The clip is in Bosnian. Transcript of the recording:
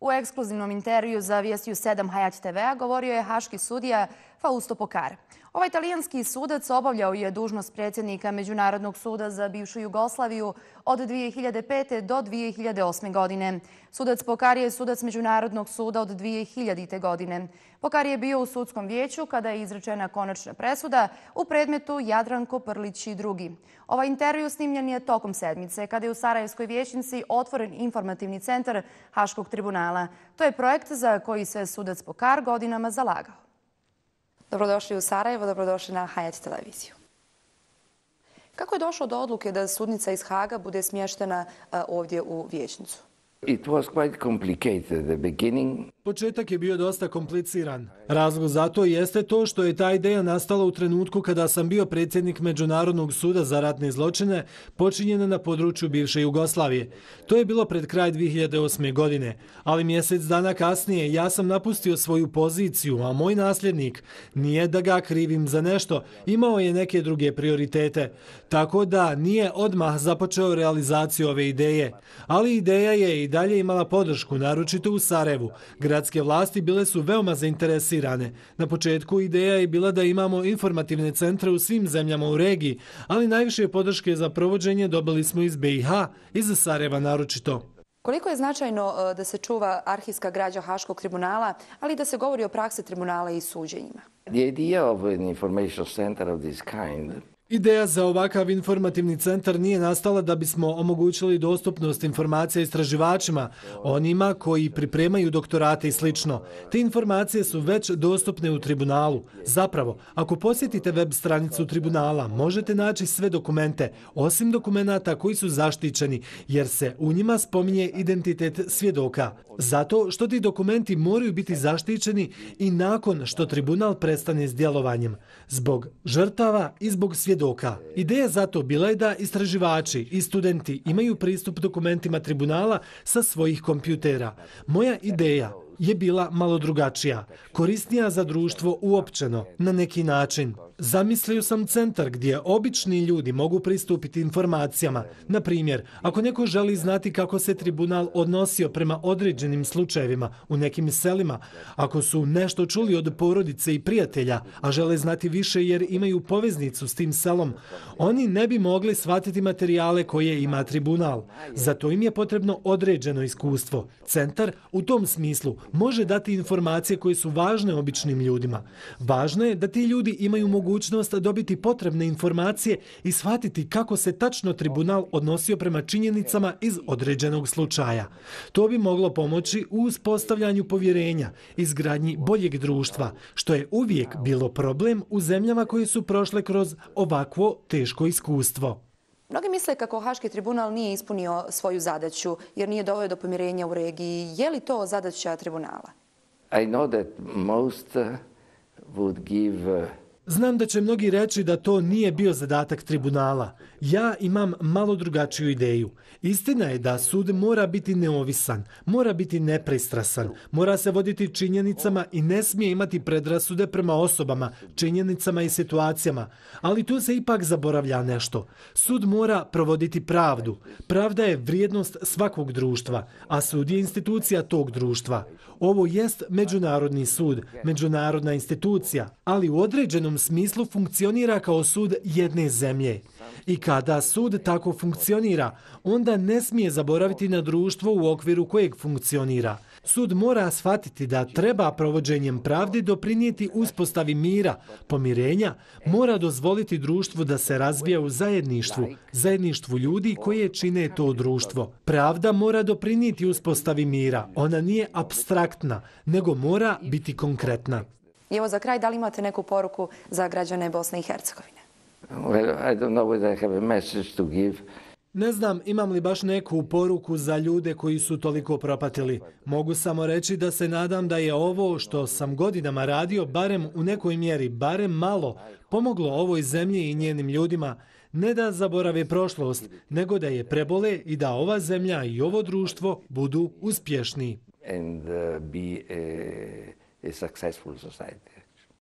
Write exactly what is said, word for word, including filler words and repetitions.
U ekskluzivnom intervju za Vijesti u sedam Hayat te ve-a govorio je haški sudija Fausto Pokar. Ovaj italijanski sudac obavljao je dužnost predsjednika Međunarodnog suda za bivšu Jugoslaviju od dvije hiljade pete. do dvije hiljade osme. godine. Sudac Pokar je sudac Međunarodnog suda od dvije hiljadite. godine. Pokar je bio u sudskom vijeću kada je izrečena konačna presuda u predmetu Jadranko Prlić i drugi. Ovaj intervju snimljen je tokom sedmice kada je u Sarajevskoj vijećnici otvoren informativni centar Haškog tribunala. To je projekt za koji se sudac Pokar godinama zalagao. Dobrodošli u Sarajevo, dobrodošli na Hayat televiziju. Kako je došlo do odluke da sudnica iz Haga bude smještena ovdje u vijećnicu? It was quite complicated at the beginning. Početak je bio dosta kompliciran. Razlog za to jeste to što je ta ideja nastala u trenutku kada sam bio predsjednik Međunarodnog suda za ratne zločine počinjene na području bivše Jugoslavije. To je bilo pred kraj dvije hiljade osme. godine, ali mjesec dana kasnije ja sam napustio svoju poziciju, a moj nasljednik, nije da ga krivim za nešto, imao je neke druge prioritete. Tako da nije odmah započeo realizaciju ove ideje. Ali ideja je i dalje imala podršku, naročito u Sarajevu. Gradske vlasti bile su veoma zainteresirane. Na početku ideja je bila da imamo informativne centre u svim zemljama u regiji, ali najviše podrške za provođenje dobili smo iz be i ha, iz Sarajeva naročito. Koliko je značajno da se čuva arhivska građa Haškog tribunala, ali da se govori o praksi tribunala i suđenjima? The idea of an information center of this kind. Ideja za ovakav informativni centar nije nastala da bismo omogućili dostupnost informacija istraživačima, onima koji pripremaju doktorate i slično. Te informacije su već dostupne u tribunalu. Zapravo, ako posjetite web stranicu tribunala, možete naći sve dokumente, osim dokumenata koji su zaštićeni, jer se u njima spominje identitet svjedoka. Zato što ti dokumenti moraju biti zaštićeni i nakon što tribunal prestane s djelovanjem, zbog žrtava i zbog svjedoka. Ideja zato bila je da istraživači i studenti imaju pristup dokumentima tribunala sa svojih kompjutera. Moja ideja je bila malo drugačija, korisnija za društvo uopćeno, na neki način. Zamislio sam centar gdje obični ljudi mogu pristupiti informacijama. Na primjer, ako neko želi znati kako se tribunal odnosio prema određenim slučajevima u nekim selima, ako su nešto čuli od porodice i prijatelja, a žele znati više jer imaju poveznicu s tim selom, oni ne bi mogli shvatiti materijale koje ima tribunal. Zato im je potrebno određeno iskustvo. Centar u tom smislu može dati informacije koje su važne običnim ljudima. Važno je da ti ljudi imaju mogućnost dobiti potrebne informacije i shvatiti kako se tačno tribunal odnosio prema činjenicama iz određenog slučaja. To bi moglo pomoći u uspostavljanju povjerenja, izgradnji boljeg društva, što je uvijek bilo problem u zemljama koje su prošle kroz ovakvo teško iskustvo. Mnogi misle kako Haški tribunal nije ispunio svoju zadaću jer nije doveo do pomirenja u regiji. Je li to zadaća tribunala? I know that most would give. Znam da će mnogi reći da to nije bio zadatak tribunala. Ja imam malo drugačiju ideju. Istina je da sud mora biti neovisan, mora biti nepristrasan, mora se voditi činjenicama i ne smije imati predrasude prema osobama, činjenicama i situacijama. Ali tu se ipak zaboravlja nešto. Sud mora provoditi pravdu. Pravda je vrijednost svakog društva, a sud je institucija tog društva. Ovo jest međunarodni sud, međunarodna institucija, ali u određenom smislu funkcionira kao sud jedne zemlje. I kada sud tako funkcionira, onda ne smije zaboraviti na društvo u okviru kojeg funkcionira. Sud mora shvatiti da treba provođenjem pravde doprinijeti uspostavi mira, pomirenja, mora dozvoliti društvu da se razvija u zajedništvu, zajedništvu ljudi koje čine to društvo. Pravda mora doprinijeti uspostavi mira. Ona nije apstraktna, nego mora biti konkretna. I evo za kraj, da li imate neku poruku za građane Bosne i Hercegovine? Well, I don't know whether I have a message to give. Ne znam imam li baš neku poruku za ljude koji su toliko propatili. Mogu samo reći da se nadam da je ovo što sam godinama radio, barem u nekoj mjeri, barem malo, pomoglo ovoj zemlji i njenim ljudima ne da zaborave prošlost, nego da je prebole i da ova zemlja i ovo društvo budu uspješni. And uh, be a, a successful society.